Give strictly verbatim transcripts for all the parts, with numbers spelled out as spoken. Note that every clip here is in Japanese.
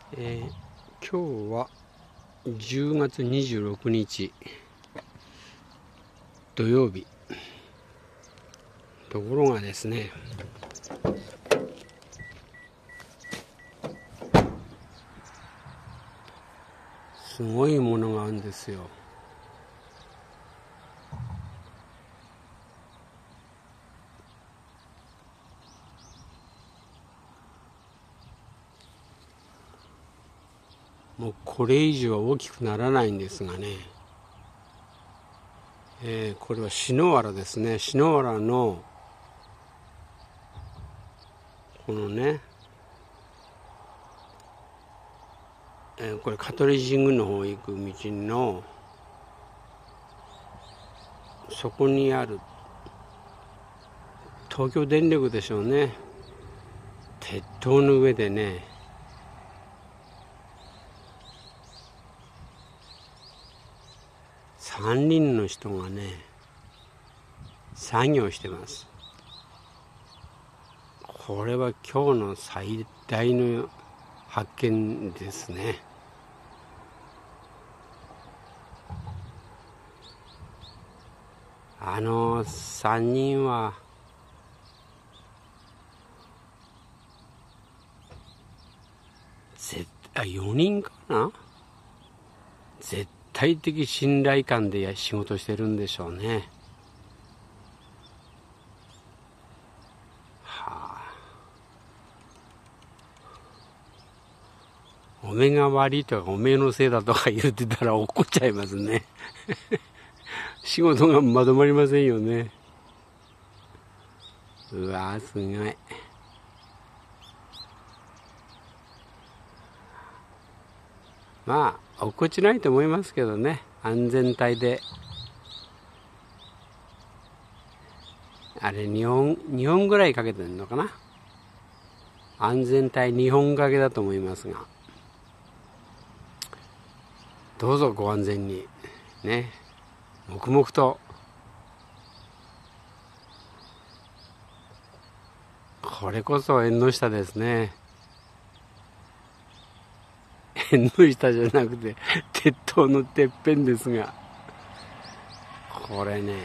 えー、今日はじゅうがつにじゅうろくにち土曜日。ところがですね、すごいものがあるんですよ。もうこれ以上は大きくならないんですがね、えー、これは篠原ですね。篠原のこのね、えー、これ香取神宮の方行く道のそこにある東京電力でしょうね。鉄塔の上でね、さんにんの人がね作業してます。これは今日の最大の発見ですね。あのさんにんは絶対よにんかな、絶対的信頼感で仕事してるんでしょうね。はあ、お目が悪いとかおめえのせいだとか言ってたら怒っちゃいますね。仕事がまとまりませんよね。うわー、すごい。まあ落っこちないと思いますけどね。安全帯であれにほんにほんぐらいかけてるのかな。安全帯にほん掛けだと思いますが、どうぞご安全にね。黙々と。これこそ縁の下ですね。縁の下じゃなくて鉄塔のてっぺんですが、これね、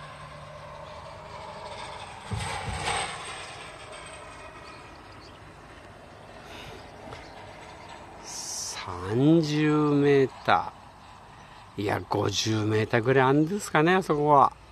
さんじゅうメーター、いやごじゅうメーターぐらいあるんですかね、あそこは。